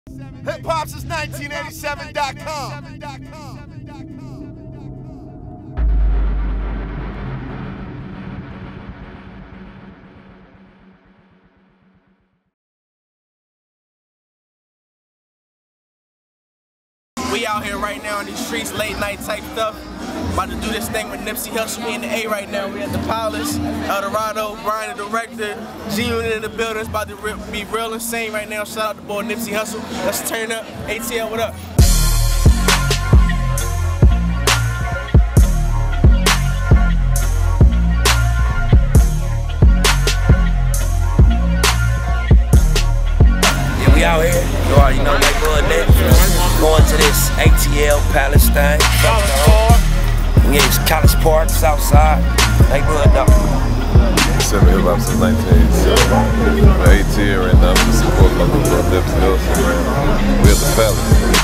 Hip-hop since 1987.com. We out here right now in these streets, late night type stuff. About to do this thing with Nipsey Hussle. We in the A right now. We at the Palace, El Dorado, Brian the director, G-Unit in the building. It's about to be real insane right now. Shout out to boy Nipsey Hussle. Let's turn up. ATL, what up? Yeah, we out here. You already know neighborhood Nip. Going to this ATL Palestine. Yeah, it's College Park, Southside, neighborhood dog. Hip-hop since 1987. ATL right now, I'm supporting my little Nipsey Hussle. We're at the Palace.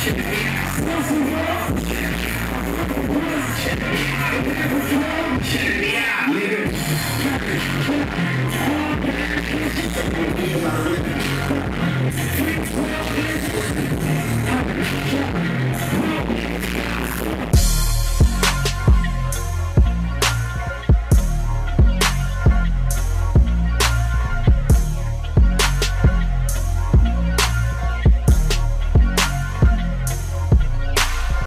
Checc Me Out.